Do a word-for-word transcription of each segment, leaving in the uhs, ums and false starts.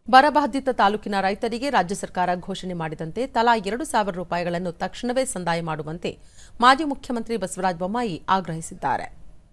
ಬರಬಾಧಿತ ತಾಲೂಕಿನ ರೈತರಿಗೆ ರಾಜ್ಯ ಸರ್ಕಾರ ಘೋಷಣೆ ಮಾಡಿದಂತೆ ತಲಾ ಎರಡು ಸಾವಿರ ರೂಪಾಯಿಗಳನ್ನು ತಕ್ಷಣವೇ ಸಂದಾಯ ಮಾಡುವಂತೆ ಮಾಜಿ ಮುಖ್ಯಮಂತ್ರಿ ಬಸವರಾಜ ಬೊಮ್ಮಾಯಿ ಆಗ್ರಹಿಸಿದ್ದಾರೆ.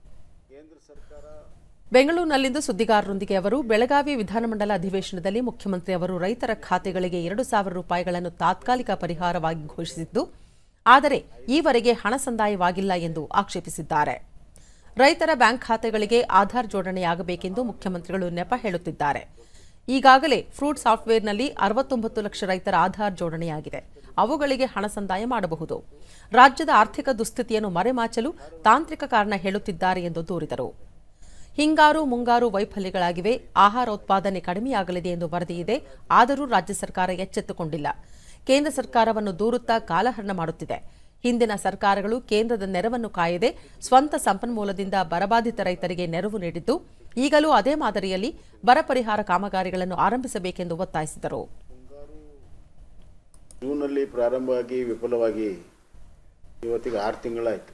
ಬೆಂಗಳೂರಿನಲ್ಲಿಂದು ಸುದ್ದಿಗಾರರೊಂದಿಗೆ ಅವರು ಬೆಳಗಾವಿ ವಿಧಾನಮಂಡಲ ಅಧಿವೇಶನದಲ್ಲಿ ಮುಖ್ಯಮಂತ್ರಿ ಅವರು ರೈತರ ಖಾತೆಗಳಿಗೆ ಎರಡು ಸಾವಿರ ರೂಪಾಯಿಗಳನ್ನು ತಾತ್ಕಾಲಿಕ ಪರಿಹಾರವಾಗಿ ಘೋಷಿಸಿದ್ದು, ಆದರೆ ಈವರೆಗೆ ಹಣ ಸಂದಾಯವಾಗಿಲ್ಲ ಎಂದು ಆಕ್ಷೇಪಿಸಿದ್ದಾರೆ. ರೈತರ ಬ್ಯಾಂಕ್ ಖಾತೆಗಳಿಗೆ ಆಧಾರ್ ಜೋಡಣೆಯಾಗಬೇಕೆಂದು ಮುಖ್ಯಮಂತ್ರಿಗಳು ನೆಪ ಹೇಳುತ್ತಿದ್ದಾರೆ. ಈಗಾಗಲೇ ಫ್ರೂಟ್ ಸಾಫ್ಟ್ವೇರ್ನಲ್ಲಿ ಅರವತ್ತೊಂಬತ್ತು ಲಕ್ಷ ರೈತರ ಆಧಾರ್ ಜೋಡಣೆಯಾಗಿದೆ. ಅವುಗಳಿಗೆ ಹಣ ಸಂದಾಯ ಮಾಡಬಹುದು. ರಾಜ್ಯದ ಆರ್ಥಿಕ ದುಸ್ಥಿತಿಯನ್ನು ಮರೆಮಾಚಲು ತಾಂತ್ರಿಕ ಕಾರಣ ಹೇಳುತ್ತಿದ್ದಾರೆ ಎಂದು ದೂರಿದರು. ಹಿಂಗಾರು ಮುಂಗಾರು ವೈಫಲ್ಯಗಳಾಗಿವೆ. ಆಹಾರ ಉತ್ಪಾದನೆ ಕಡಿಮೆಯಾಗಲಿದೆ ಎಂದು ವರದಿಯಿದೆ. ಆದರೂ ರಾಜ್ಯ ಸರ್ಕಾರ ಎಚ್ಚೆತ್ತುಕೊಂಡಿಲ್ಲ. ಕೇಂದ್ರ ಸರ್ಕಾರವನ್ನು ದೂರುತ್ತಾ ಕಾಲಹರಣ ಮಾಡುತ್ತಿದೆ. ಹಿಂದಿನ ಸರ್ಕಾರಗಳು ಕೇಂದ್ರದ ನೆರವನ್ನು ಕಾಯದೆ ಸ್ವಂತ ಸಂಪನ್ಮೂಲದಿಂದ ಬರಬಾಧಿತ ರೈತರಿಗೆ ನೆರವು ನೀಡಿದ್ದು, ಈಗಲೂ ಅದೇ ಮಾದರಿಯಲ್ಲಿ ಬರ ಪರಿಹಾರ ಕಾಮಗಾರಿಗಳನ್ನು ಆರಂಭಿಸಬೇಕೆಂದು ಒತ್ತಾಯಿಸಿದರು. ಜೂನ್ನಲ್ಲಿ ಪ್ರಾರಂಭವಾಗಿ ವಿಫಲವಾಗಿ ಇವತ್ತಿಗೆ ಆರು ತಿಂಗಳಾಯಿತು.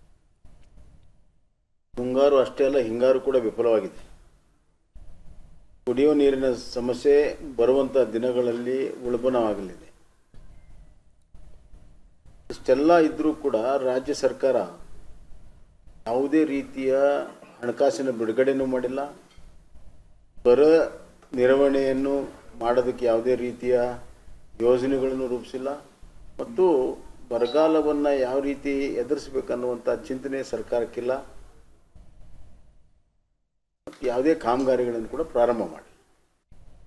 ಮುಂಗಾರು ಅಷ್ಟೇ ಅಲ್ಲ, ಹಿಂಗಾರು ಕೂಡ ವಿಫಲವಾಗಿದೆ. ಕುಡಿಯುವ ನೀರಿನ ಸಮಸ್ಯೆ ಬರುವಂಥ ದಿನಗಳಲ್ಲಿ ಉಲ್ಬಣವಾಗಲಿದೆ. ಇಷ್ಟೆಲ್ಲ ಇದ್ದರೂ ಕೂಡ ರಾಜ್ಯ ಸರ್ಕಾರ ಯಾವುದೇ ರೀತಿಯ ಹಣಕಾಸಿನ ಬಿಡುಗಡೆನೂ ಮಾಡಿಲ್ಲ. ಬರ ನಿರ್ವಹಣೆಯನ್ನು ಮಾಡೋದಕ್ಕೆ ಯಾವುದೇ ರೀತಿಯ ಯೋಜನೆಗಳನ್ನು ರೂಪಿಸಿಲ್ಲ. ಮತ್ತು ಬರಗಾಲವನ್ನು ಯಾವ ರೀತಿ ಎದುರಿಸಬೇಕನ್ನುವಂಥ ಚಿಂತನೆ ಸರ್ಕಾರಕ್ಕಿಲ್ಲ. ಯಾವುದೇ ಕಾಮಗಾರಿಗಳನ್ನು ಕೂಡ ಪ್ರಾರಂಭ ಮಾಡಿಲ್ಲ.